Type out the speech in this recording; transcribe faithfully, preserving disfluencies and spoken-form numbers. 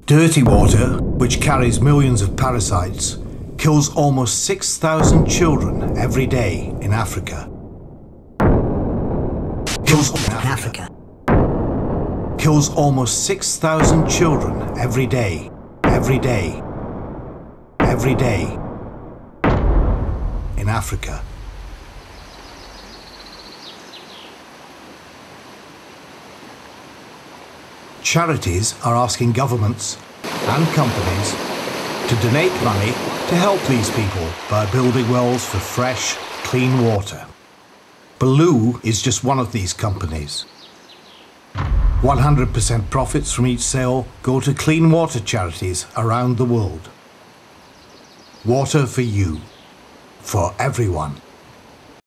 Dirty water, which carries millions of parasites, kills almost six thousand children every day in Africa. Kills in Africa. Kills almost six thousand children every day, every day, every day in Africa. Charities are asking governments and companies to donate money to help these people by building wells for fresh, clean water. Belu is just one of these companies. one hundred percent profits from each sale go to clean water charities around the world. Water for you, for everyone.